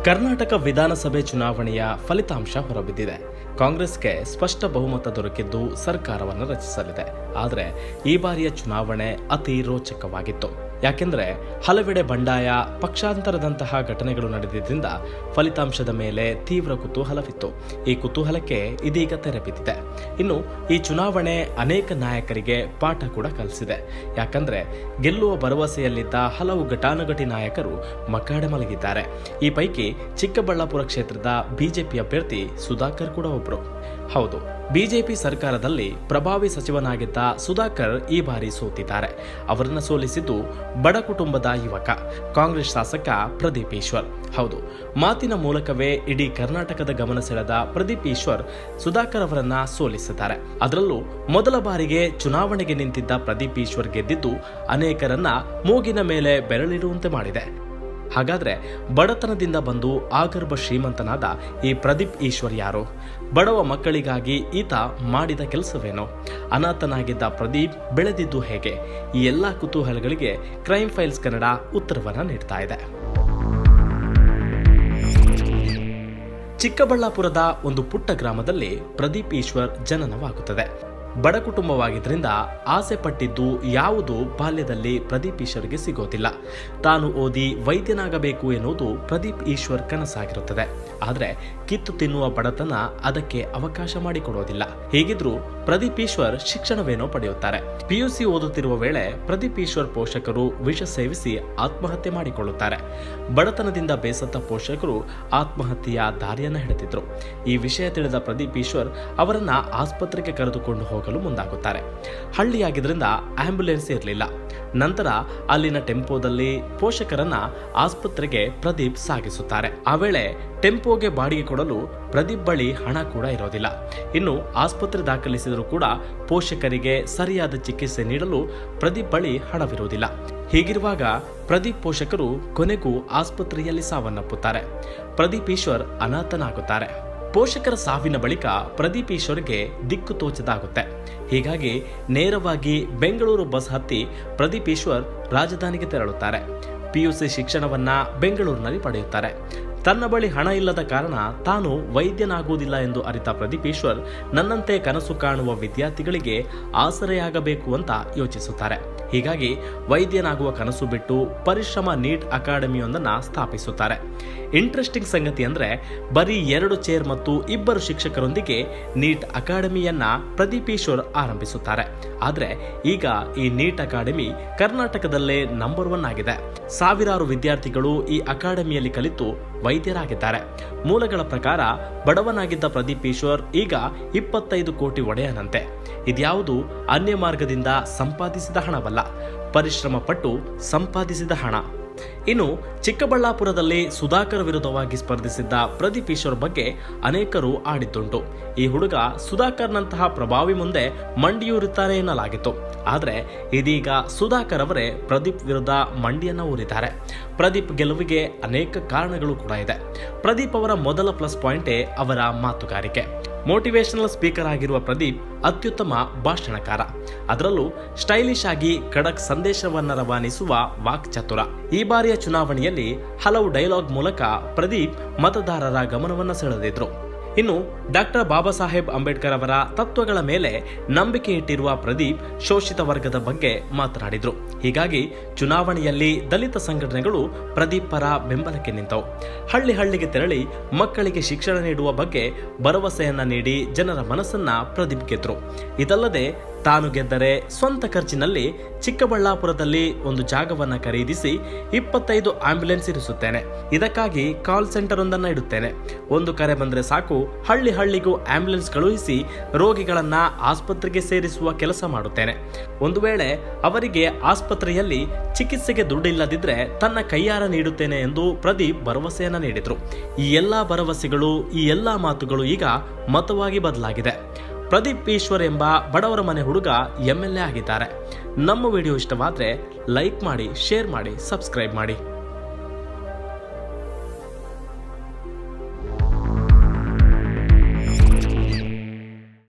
ಕರ್ನಾಟಕ ವಿಧಾನಸಭೆ ಚುನಾವಣೆಯ ಫಲಿತಾಂಶ ಹೊರಬಿದ್ದಿದೆ. ಕಾಂಗ್ರೆಸ್ಗೆ ಸ್ಪಷ್ಟ ಬಹುಮತ ದೊರಕಿದ್ದು ಸರ್ಕಾರವನ್ನು ರಚಿಸಲಿದೆ. ಆದರೆ ಈ ಬಾರಿಯ ಚುನಾವಣೆ ಅತಿ ರೋಚಕವಾಗಿತ್ತು. ಯಾಕೆಂದರೆ ಹಲವೆಡೆ ಬಂಡಾಯ, ಪಕ್ಷಾಂತರದಂತಹ ಘಟನೆಗಳು ನಡೆದಿದ್ದರಿಂದ ಫಲಿತಾಂಶದ ಮೇಲೆ ತೀವ್ರ ಕುತೂಹಲವಿತ್ತು. ಈ ಕುತೂಹಲಕ್ಕೆ ಇದೀಗ ತೆರೆ ಬಿದ್ದಿದೆ. ಇನ್ನು ಈ ಚುನಾವಣೆ ಅನೇಕ ನಾಯಕರಿಗೆ ಪಾಠ ಕೂಡ ಕಲಿಸಿದೆ. ಯಾಕಂದ್ರೆ ಗೆಲ್ಲುವ ಭರವಸೆಯಲ್ಲಿದ್ದ ಹಲವು ಘಟಾನುಘಟಿ ನಾಯಕರು ಮಕಾಡೆ ಮಲಗಿದ್ದಾರೆ. ಈ ಪೈಕಿ ಚಿಕ್ಕಬಳ್ಳಾಪುರ ಕ್ಷೇತ್ರದ ಬಿಜೆಪಿ ಅಭ್ಯರ್ಥಿ ಸುಧಾಕರ್ ಕೂಡ ಒಬ್ರು. ಹೌದು, ಬಿಜೆಪಿ ಸರ್ಕಾರದಲ್ಲಿ ಪ್ರಭಾವಿ ಸಚಿವನಾಗಿದ್ದ ಸುಧಾಕರ್ ಈ ಬಾರಿ ಸೋತಿದ್ದಾರೆ. ಅವರನ್ನ ಸೋಲಿಸಿದ್ದು ಬಡ ಕುಟುಂಬದ ಯುವಕ ಕಾಂಗ್ರೆಸ್ ಶಾಸಕ ಪ್ರದೀಪ್ ಈಶ್ವರ್. ಹೌದು, ಮಾತಿನ ಮೂಲಕವೇ ಇಡೀ ಕರ್ನಾಟಕದ ಗಮನ ಸೆಳೆದ ಪ್ರದೀಪ್ ಈಶ್ವರ್ ಸುಧಾಕರ್ ಅವರನ್ನ ಸೋಲಿಸಿದ್ದಾರೆ. ಅದರಲ್ಲೂ ಮೊದಲ ಬಾರಿಗೆ ಚುನಾವಣೆಗೆ ನಿಂತಿದ್ದ ಪ್ರದೀಪ್ ಈಶ್ವರ್ ಗೆದ್ದಿದ್ದು ಅನೇಕರನ್ನ ಮೂಗಿನ ಮೇಲೆ ಬೆರಳಿಡುವಂತೆ ಮಾಡಿದೆ. ಹಾಗಾದ್ರೆ ಬಡತನದಿಂದ ಬಂದು ಆಗರ್ಭ ಶ್ರೀಮಂತನಾದ ಈ ಪ್ರದೀಪ್ ಈಶ್ವರ್ ಯಾರು? ಬಡವ ಮಕ್ಕಳಿಗಾಗಿ ಈತ ಮಾಡಿದ ಕೆಲಸವೇನು? ಅನಾಥನಾಗಿದ್ದ ಪ್ರದೀಪ್ ಬೆಳೆದಿದ್ದು ಹೇಗೆ? ಈ ಎಲ್ಲಾ ಕುತೂಹಲಗಳಿಗೆ ಕ್ರೈಮ್ ಫೈಲ್ಸ್ ಕನ್ನಡ ಉತ್ತರವನ್ನ ನೀಡ್ತಾ ಇದೆ. ಚಿಕ್ಕಬಳ್ಳಾಪುರದ ಒಂದು ಪುಟ್ಟ ಗ್ರಾಮದಲ್ಲಿ ಪ್ರದೀಪ್ ಈಶ್ವರ್ ಜನನವಾಗುತ್ತದೆ. ಬಡ ಕುಟುಂಬವಾಗಿದ್ದರಿಂದ ಆಸೆ ಪಟ್ಟಿದ್ದು ಯಾವುದೂ ಬಾಲ್ಯದಲ್ಲಿ ಪ್ರದೀಪ್ ಈಶ್ವರ್ಗೆ ಸಿಗೋದಿಲ್ಲ. ತಾನು ಓದಿ ವೈದ್ಯನಾಗಬೇಕು ಎನ್ನುವುದು ಪ್ರದೀಪ್ ಈಶ್ವರ್ ಕನಸಾಗಿರುತ್ತದೆ. ಆದರೆ ಕಿತ್ತು ತಿನ್ನುವ ಬಡತನ ಅದಕ್ಕೆ ಅವಕಾಶ ಮಾಡಿಕೊಡೋದಿಲ್ಲ. ಹೀಗಿದ್ರೂ ಪ್ರದೀಪ್ ಈಶ್ವರ್ ಶಿಕ್ಷಣವೇನೋ ಪಡೆಯುತ್ತಾರೆ. ಪಿಯುಸಿ ಓದುತ್ತಿರುವ ವೇಳೆ ಪ್ರದೀಪ್ ಈಶ್ವರ್ ಪೋಷಕರು ವಿಷ ಸೇವಿಸಿ ಆತ್ಮಹತ್ಯೆ ಮಾಡಿಕೊಳ್ಳುತ್ತಾರೆ. ಬಡತನದಿಂದ ಬೇಸತ್ತ ಪೋಷಕರು ಆತ್ಮಹತ್ಯೆಯ ದಾರಿಯನ್ನು ಹಿಡಿದಿದ್ರು. ಈ ವಿಷಯ ತಿಳಿದ ಪ್ರದೀಪ್ ಈಶ್ವರ್ ಅವರನ್ನ ಆಸ್ಪತ್ರೆಗೆ ಕರೆದುಕೊಂಡು ಹೋಗಲು ಮುಂದಾಗುತ್ತಾರೆ. ಹಳ್ಳಿಯಾಗಿದ್ರಿಂದ ಆಂಬ್ಯುಲೆನ್ಸ್ ಇರಲಿಲ್ಲ. ನಂತರ ಅಲ್ಲಿನ ಟೆಂಪೋದಲ್ಲಿ ಪೋಷಕರನ್ನ ಆಸ್ಪತ್ರೆಗೆ ಪ್ರದೀಪ್ ಸಾಗಿಸುತ್ತಾರೆ. ಆ ವೇಳೆ ಟೆಂಪೋಗೆ ಬಾಡಿಗೆ ಕೊಡಲು ಪ್ರದೀಪ್ ಬಳಿ ಹಣ ಕೂಡ ಇರೋದಿಲ್ಲ. ಇನ್ನು ಆಸ್ಪತ್ರೆ ದಾಖಲಿಸಿದರೂ ಕೂಡ ಪೋಷಕರಿಗೆ ಸರಿಯಾದ ಚಿಕಿತ್ಸೆ ನೀಡಲು ಪ್ರದೀಪ್ ಬಳಿ ಹಣವಿರುವುದಿಲ್ಲ. ಹೀಗಿರುವಾಗ ಪ್ರದೀಪ್ ಪೋಷಕರು ಕೊನೆಗೂ ಆಸ್ಪತ್ರೆಯಲ್ಲಿ ಸಾವನ್ನಪ್ಪುತ್ತಾರೆ. ಪ್ರದೀಪ್ ಈಶ್ವರ್ ಅನಾಥನಾಗುತ್ತಾರೆ. ಪೋಷಕರ ಸಾವಿನ ಬಳಿಕ ಪ್ರದೀಪ್ ಈಶ್ವರ್ಗೆ ದಿಕ್ಕು ತೋಚದಾಗುತ್ತೆ. ಹೀಗಾಗಿ ನೇರವಾಗಿ ಬೆಂಗಳೂರು ಬಸ್ ಹತ್ತಿ ಪ್ರದೀಪ್ ಈಶ್ವರ್ ರಾಜಧಾನಿಗೆ ತೆರಳುತ್ತಾರೆ. ಪಿಯುಸಿ ಶಿಕ್ಷಣವನ್ನ ಬೆಂಗಳೂರಿನಲ್ಲಿ ಪಡೆಯುತ್ತಾರೆ. ತನ್ನ ಬಳಿ ಹಣ ಇಲ್ಲದ ಕಾರಣ ತಾನು ವೈದ್ಯನಾಗುವುದಿಲ್ಲ ಎಂದು ಅರಿತ ಪ್ರದೀಪ್ ಈಶ್ವರ್ ನನ್ನಂತೆ ಕನಸು ಕಾಣುವ ವಿದ್ಯಾರ್ಥಿಗಳಿಗೆ ಆಸರೆಯಾಗಬೇಕು ಅಂತ ಯೋಚಿಸುತ್ತಾರೆ. ಹೀಗಾಗಿ ವೈದ್ಯನಾಗುವ ಕನಸು ಬಿಟ್ಟು ಪರಿಶ್ರಮ ನೀಟ್ ಅಕಾಡೆಮಿಯೊಂದನ್ನ ಸ್ಥಾಪಿಸುತ್ತಾರೆ. ಇಂಟ್ರೆಸ್ಟಿಂಗ್ ಸಂಗತಿ ಅಂದ್ರೆ ಬರೀ 2 ಚೇರ್ ಮತ್ತು 2 ಶಿಕ್ಷಕರೊಂದಿಗೆ ನೀಟ್ ಅಕಾಡೆಮಿಯನ್ನ ಪ್ರದೀಪ್ ಈಶ್ವರ್ ಆರಂಭಿಸುತ್ತಾರೆ. ಆದ್ರೆ ಈಗ ಈ ನೀಟ್ ಅಕಾಡೆಮಿ ಕರ್ನಾಟಕದಲ್ಲೇ ನಂಬರ್ 1 ಆಗಿದೆ. ಸಾವಿರಾರು ವಿದ್ಯಾರ್ಥಿಗಳು ಈ ಅಕಾಡೆಮಿಯಲ್ಲಿ ಕಲಿತು ವೈದ್ಯರಾಗಿದ್ದಾರೆ. ಮೂಲಗಳ ಪ್ರಕಾರ ಬಡವನಾಗಿದ್ದ ಪ್ರದೀಪ್ ಈಶ್ವರ್ ಈಗ 25 ಕೋಟಿ ಒಡೆಯನಂತೆ. ಇದ್ಯಾವುದು ಅನ್ಯ ಮಾರ್ಗದಿಂದ ಸಂಪಾದಿಸಿದ ಹಣವಲ್ಲ, ಪರಿಶ್ರಮ ಪಟ್ಟು ಸಂಪಾದಿಸಿದ ಹಣ. ಇನ್ನು ಚಿಕ್ಕಬಳ್ಳಾಪುರದಲ್ಲಿ ಸುಧಾಕರ್ ವಿರುದ್ಧವಾಗಿ ಸ್ಪರ್ಧಿಸಿದ್ದ ಪ್ರದೀಪ್ ಈಶ್ವರ್ ಬಗ್ಗೆ ಅನೇಕರು ಆಡಿದ್ದುಂಟು. ಈ ಹುಡುಗ ಸುಧಾಕರ್ನಂತಹ ಪ್ರಭಾವಿ ಮುಂದೆ ಮಂಡಿಯೂರುತ್ತಾರೆ ಎನ್ನಲಾಗಿತ್ತು. ಆದರೆ ಇದೀಗ ಸುಧಾಕರ್ ಅವರೇ ಪ್ರದೀಪ್ ವಿರುದ್ಧ ಮಂಡಿಯನ್ನ ಊರಿದ್ದಾರೆ. ಪ್ರದೀಪ್ ಗೆಲುವಿಗೆ ಅನೇಕ ಕಾರಣಗಳು ಕೂಡ ಇದೆ. ಪ್ರದೀಪ್ ಅವರ ಮೊದಲ ಪ್ಲಸ್ ಪಾಯಿಂಟೇ ಅವರ ಮಾತುಗಾರಿಕೆ. ಮೋಟಿವೇಶನಲ್ ಸ್ಪೀಕರ್ ಆಗಿರುವ ಪ್ರದೀಪ್ ಅತ್ಯುತ್ತಮ ಭಾಷಣಕಾರ. ಅದರಲ್ಲೂ ಸ್ಟೈಲಿಶ್ ಆಗಿ ಖಡಕ್ ಸಂದೇಶವನ್ನ ರವಾನಿಸುವ ವಾಕ್ಚತುರ. ಈ ಬಾರಿಯ ಚುನಾವಣೆಯಲ್ಲಿ ಹಲವು ಡೈಲಾಗ್ ಮೂಲಕ ಪ್ರದೀಪ್ ಮತದಾರರ ಗಮನವನ್ನ ಸೆಳೆದಿದ್ರು. ಇನ್ನು ಡಾಕ್ಟರ್ ಬಾಬಾ ಸಾಹೇಬ್ ಅಂಬೇಡ್ಕರ್ ಅವರ ತತ್ವಗಳ ಮೇಲೆ ನಂಬಿಕೆ ಇಟ್ಟಿರುವ ಪ್ರದೀಪ್ ಶೋಷಿತ ವರ್ಗದ ಬಗ್ಗೆ ಮಾತನಾಡಿದ್ರು. ಹೀಗಾಗಿ ಚುನಾವಣೆಯಲ್ಲಿ ದಲಿತ ಸಂಘಟನೆಗಳು ಪ್ರದೀಪ್ ಪರ ಬೆಂಬಲಕ್ಕೆ ನಿಂತವು. ಹಳ್ಳಿಗೆ ತೆರಳಿ ಮಕ್ಕಳಿಗೆ ಶಿಕ್ಷಣ ನೀಡುವ ಬಗ್ಗೆ ಭರವಸೆಯನ್ನ ನೀಡಿ ಜನರ ಮನಸ್ಸನ್ನ ಪ್ರದೀಪ್ ಗೆದ್ರು. ಇದಲ್ಲದೆ ತಾನು ಗೆದ್ದರೆ ಸ್ವಂತ ಖರ್ಚಿನಲ್ಲಿ ಚಿಕ್ಕಬಳ್ಳಾಪುರದಲ್ಲಿ ಒಂದು ಜಾಗವನ್ನ ಖರೀದಿಸಿ 25 ಆಂಬ್ಯುಲೆನ್ಸ್ ಇರಿಸುತ್ತೇನೆ. ಇದಕ್ಕಾಗಿ ಕಾಲ್ ಸೆಂಟರ್ ಒಂದನ್ನ ಇಡುತ್ತೇನೆ. ಒಂದು ಕರೆ ಬಂದ್ರೆ ಸಾಕು, ಹಳ್ಳಿಗೂ ಆಂಬ್ಯುಲೆನ್ಸ್ ಕಳುಹಿಸಿ ರೋಗಿಗಳನ್ನ ಆಸ್ಪತ್ರೆಗೆ ಸೇರಿಸುವ ಕೆಲಸ ಮಾಡುತ್ತೇನೆ. ಒಂದು ವೇಳೆ ಅವರಿಗೆ ಆಸ್ಪತ್ರೆಯಲ್ಲಿ ಚಿಕಿತ್ಸೆಗೆ ದುಡ್ಡಿಲ್ಲದಿದ್ರೆ ತನ್ನ ಕೈಯಾರ ನೀಡುತ್ತೇನೆ ಎಂದು ಪ್ರದೀಪ್ ಭರವಸೆಯನ್ನ ನೀಡಿದ್ರು. ಈ ಎಲ್ಲಾ ಭರವಸೆಗಳು, ಈ ಎಲ್ಲಾ ಮಾತುಗಳು ಈಗ ಮತವಾಗಿ ಬದಲಾಗಿದೆ. ಪ್ರದೀಪ್ ಈಶ್ವರ್ ಎಂಬ ಬಡವರ ಮನೆ ಹುಡುಗ MLA ಆಗಿದ್ದಾರೆ. ನಮ್ಮ ವಿಡಿಯೋ ಇಷ್ಟವಾದ್ರೆ ಲೈಕ್ ಮಾಡಿ, ಶೇರ್ ಮಾಡಿ, ಸಬ್ಸ್ಕ್ರೈಬ್ ಮಾಡಿ.